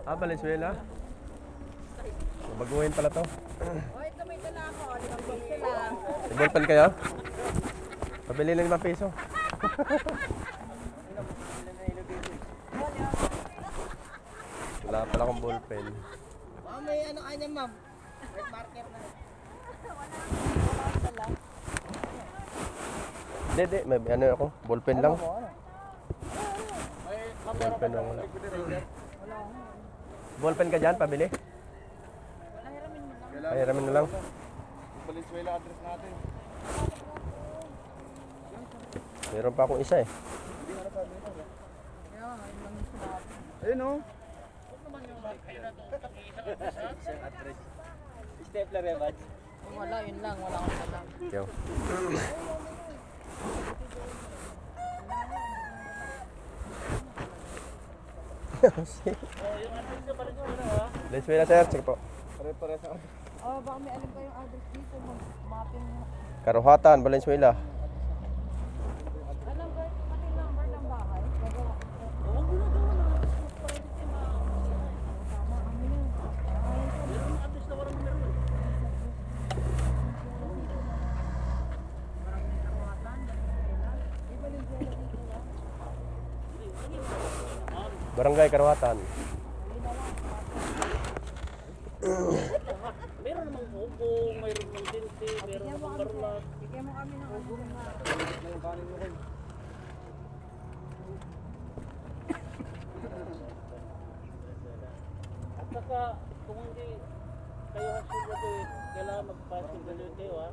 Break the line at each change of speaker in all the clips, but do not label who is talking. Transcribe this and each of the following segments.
Ah, Valenzuela. Baguhin pala to.
Oh, ito may dala ako. 5 piso lang.
Ibulpan kayo? Pabili ng 5 piso. Wala pala akong ballpen.
Oh, may ano kanya, ma'am? Red marker na.
Hindi, may ano ako, ballpen lang. Ballpen lang wala. Ballpen ka dyan, pabili? Ay, hiramin mo lang.
Valenzuela address natin.
Meron pa akong isa eh.
Ayun o.
Stapler eh, Bad? Wala, yun lang. Wala akong alam.
Yo. Valenzuela sir, check po.
Pare-pare sa address.
Oh, baka may alam kayong address dito. Mapin mo.
Karuhatan, Valenzuela.
Alam ba, pati number ng bahay? Gagawa ko.
Huwag mo na gawin na.
Tama, kami yun.
Meron ang address na walang numero eh.
Barangay Karuhatan.
Meron namang bubong, mayroon ng dinti, meron namang barlat.
Bigyan mo kami ng album na.
At saka, kung hindi kayo hasil graduate, kailangan mag-passing graduate kayo ha.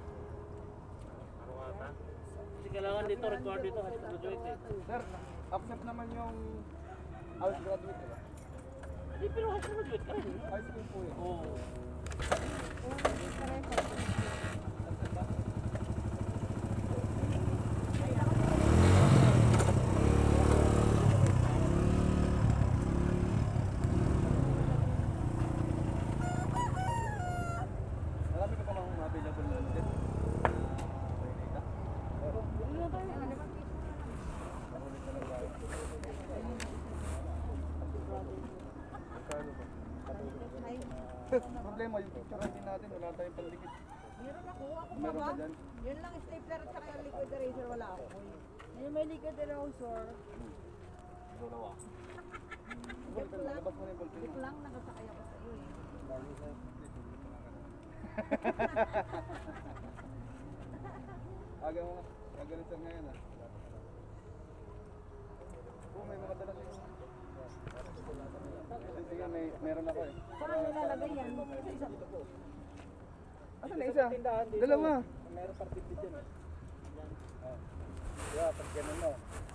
Kasi kailangan dito, required dito, hasil graduate eh.
Sir, accept naman yung house graduate, diba?
Hindi, pero hasil graduate ka rin.
High school po yun.
Oo.
Marami ka pa lang available na ulit. Problema yung picture ID natin, wala tayong pandikit.
Meron ako ba?
Meron ka dyan?
Yun lang, stapler at saka yung liquid eraser, wala ako. Yun may liquid eraser.
Dalawa.
Joke lang.
Labas mo na yung ballpen
Joke
mo.
lang, nakasakay ako sa iyo eh.
Aga mo nga. Aga na sir ngayon ah. Oo, may mga dala sa'yo. Sige, meron ako eh.
Saan nilalagay yan? Isa.
Asan na isa? Dalawa.
Meron partid dyan eh.
Yeah, pag ganun mo.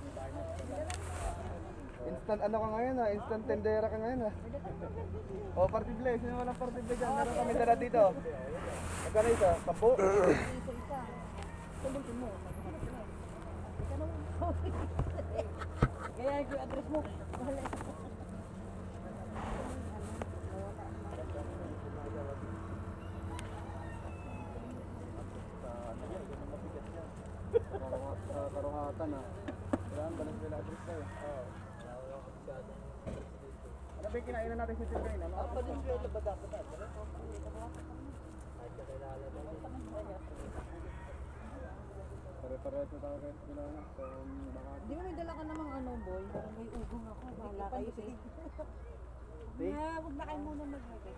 Instant ano ka ngayon ah, instant tendera ka ngayon ah. Oh, partible, sino walang partible dyan? Meron kami dala dito. Magkano isa? 10?
Isa-isa. Tubutin mo. Ika naman. Kaya yung address mo. Bahala.
Sa Karuhatan ah. Kailangan balang sila address tayo. Ano ba yung kinainan natin si Tilkain?
Apa din sila ba dapat na?
Pare-pareho na tayo kahit kailangan. So, baka...
Di ba may dala ka namang ano, boy? May ugong ako. Bahala kayo sa iyo. Huwag na kayo muna mag-magay.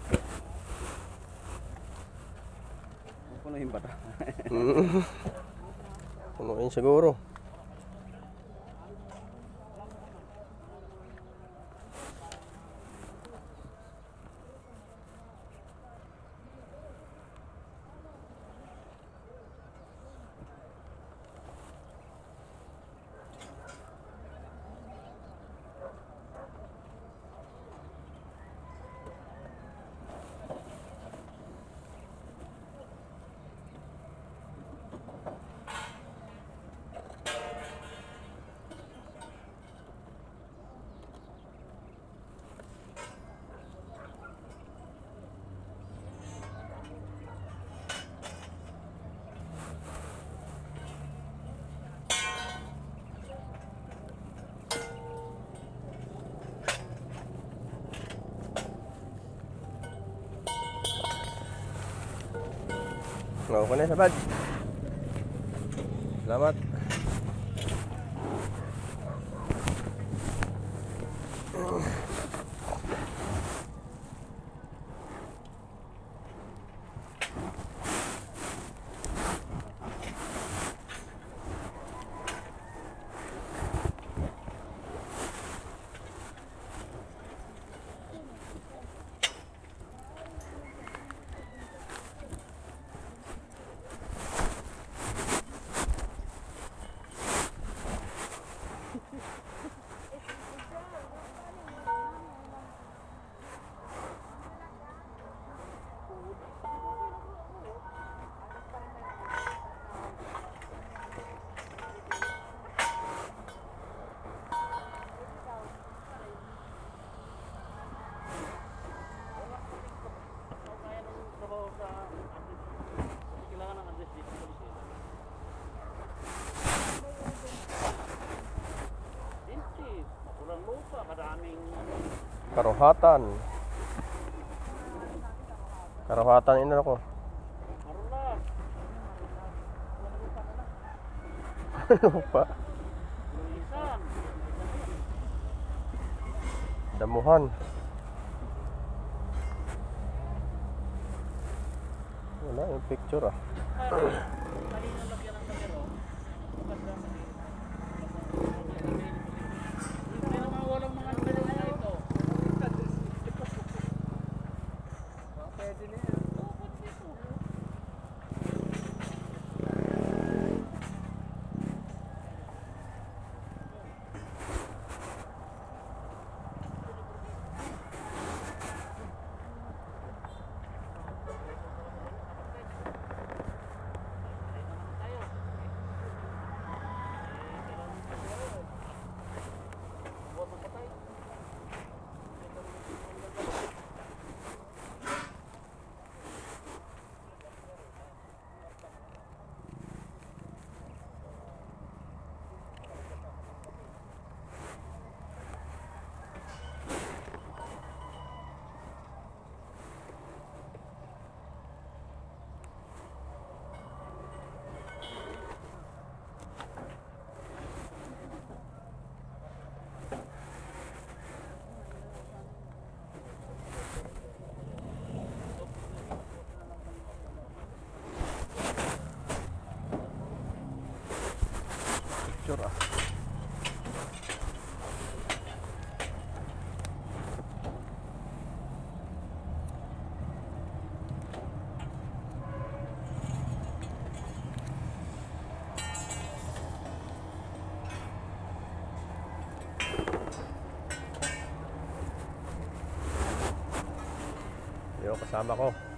Punuhin ba ito?
yun siguro. Okay na sa bad. Salamat. Karuhatan. Karuhatan ina ko. Lupa. Damuhan. Wala yung picture ah. Picture ah. Yo, kasama ko.